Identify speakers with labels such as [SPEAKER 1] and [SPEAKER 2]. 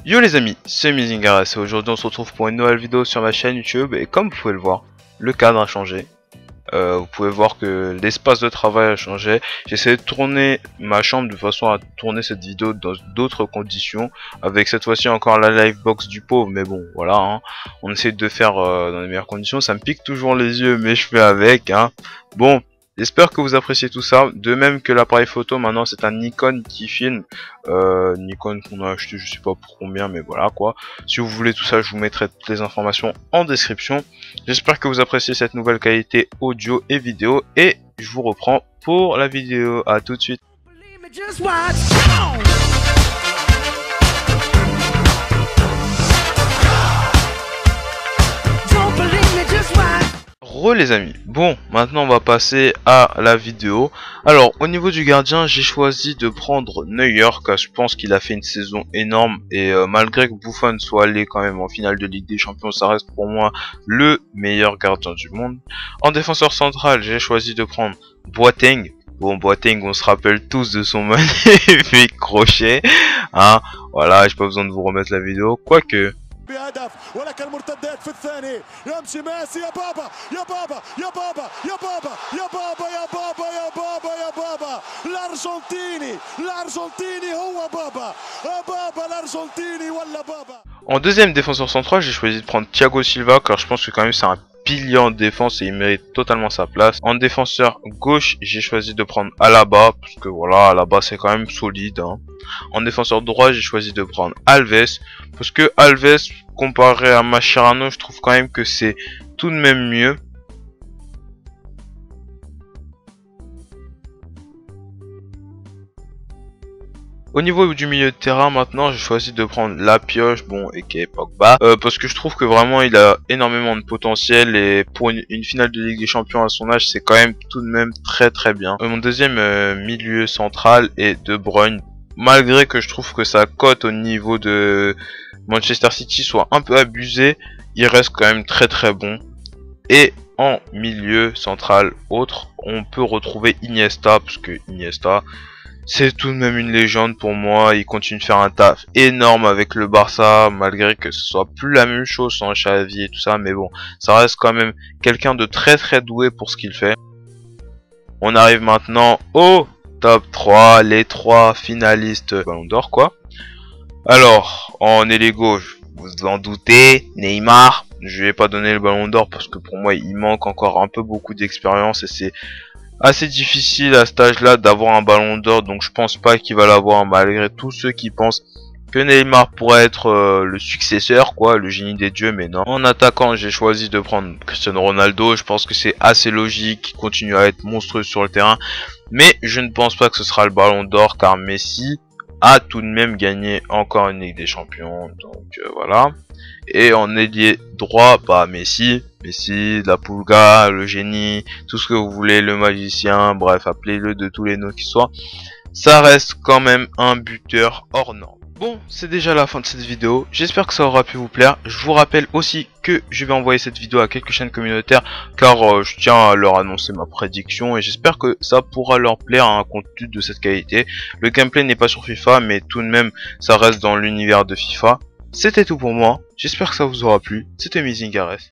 [SPEAKER 1] Yo les amis, c'est Mizingares et aujourd'hui on se retrouve pour une nouvelle vidéo sur ma chaîne YouTube et comme vous pouvez le voir, le cadre a changé. Vous pouvez voir que l'espace de travail a changé. J'essaie de tourner ma chambre de façon à tourner cette vidéo dans d'autres conditions, avec cette fois-ci encore la livebox du pauvre, mais bon voilà, hein. On essaie de faire dans les meilleures conditions. Ça me pique toujours les yeux mais je fais avec, hein. Bon, j'espère que vous appréciez tout ça, de même que l'appareil photo. Maintenant c'est un Nikon qui filme, Nikon qu'on a acheté je sais pas pour combien, mais voilà quoi. Si vous voulez tout ça, je vous mettrai toutes les informations en description. J'espère que vous appréciez cette nouvelle qualité audio et vidéo, et je vous reprends pour la vidéo. À tout de suite. Les amis, bon, maintenant on va passer à la vidéo. Alors au niveau du gardien, j'ai choisi de prendre Neuer car je pense qu'il a fait une saison énorme, et malgré que Buffon soit allé quand même en finale de Ligue des Champions, ça reste pour moi le meilleur gardien du monde. En défenseur central, j'ai choisi de prendre Boateng. Bon, Boateng, on se rappelle tous de son magnifique crochet, hein. Voilà, j'ai pas besoin de vous remettre la vidéo, quoique
[SPEAKER 2] بهدف ولك المرتدات في الثاني يمشي ميسي يا بابا يا بابا يا بابا يا بابا يا بابا يا بابا يا بابا يا بابا الارجنتيني هو بابا بابا الارجنتيني ولا بابا. En deuxième défenseur central, j'ai choisi de prendre Thiago Silva car je pense que quand même c'est un pilier en défense et il mérite totalement sa place. En défenseur gauche, j'ai choisi de prendre Alaba parce que voilà, Alaba c'est quand même solide, hein. En défenseur droit, j'ai choisi de prendre Alves parce que Alves, comparé à Mascherano, je trouve quand même que c'est tout de même mieux. Au niveau du milieu de terrain, maintenant, j'ai choisi de prendre La Pioche, bon, et qui est Pogba, parce que je trouve que vraiment il a énormément de potentiel, et pour une finale de Ligue des Champions à son âge, c'est quand même tout de même très très bien. Mon deuxième milieu central est De Bruyne, malgré que je trouve que sa cote au niveau de Manchester City soit un peu abusée, il reste quand même très très bon. Et en milieu central autre, on peut retrouver Iniesta, parce que Iniesta, c'est tout de même une légende pour moi. Il continue de faire un taf énorme avec le Barça, malgré que ce soit plus la même chose sans Xavi et tout ça, mais bon, ça reste quand même quelqu'un de très très doué pour ce qu'il fait. On arrive maintenant au top 3, les 3 finalistes Ballon d'Or quoi. Alors, en ailier gauche, vous en doutez, Neymar. Je vais pas donner le Ballon d'Or parce que pour moi il manque encore un peu beaucoup d'expérience et c'est assez difficile à cet âge-là d'avoir un Ballon d'Or, donc je pense pas qu'il va l'avoir, malgré tous ceux qui pensent que Neymar pourrait être le successeur, quoi, le génie des dieux, mais non. En attaquant, j'ai choisi de prendre Cristiano Ronaldo. Je pense que c'est assez logique, il continue à être monstrueux sur le terrain, mais je ne pense pas que ce sera le Ballon d'Or car Messi a tout de même gagné encore une Ligue des Champions, donc voilà. Et en ailier droit, bah Messi, la Pulga, le génie, tout ce que vous voulez, le magicien, bref, appelez-le de tous les noms qui soient. Ça reste quand même un buteur hors norme. Bon, c'est déjà la fin de cette vidéo, j'espère que ça aura pu vous plaire. Je vous rappelle aussi que je vais envoyer cette vidéo à quelques chaînes communautaires, car je tiens à leur annoncer ma prédiction, et j'espère que ça pourra leur plaire, un contenu de cette qualité. Le gameplay n'est pas sur FIFA, mais tout de même, ça reste dans l'univers de FIFA. C'était tout pour moi, j'espère que ça vous aura plu, c'était Mizingares.